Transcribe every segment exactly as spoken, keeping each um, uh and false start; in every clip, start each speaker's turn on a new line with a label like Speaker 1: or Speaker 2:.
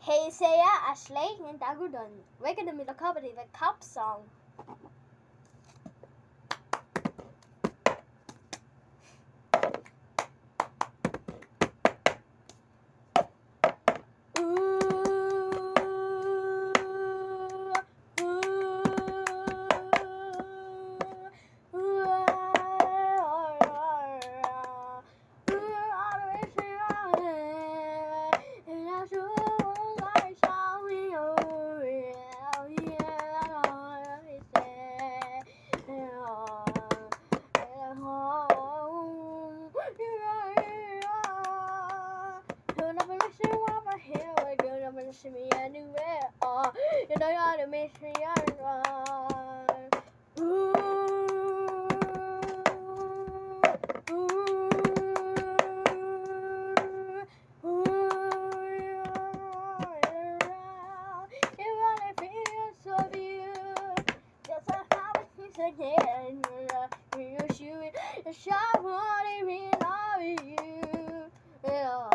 Speaker 1: Hej säger Ashley, inte Agudon. We're gonna meet a company, the Cup song. Miss me anywhere, oh, you know you ought to miss me anywhere. Ooh, ooh, ooh, you wanna feel so beautiful. Just like how it feels again. You shoot it, you shot what I mean of you. Yeah.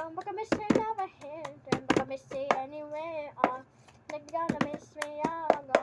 Speaker 1: Miss me anywhere, uh, like you're gonna miss me, I'm gone.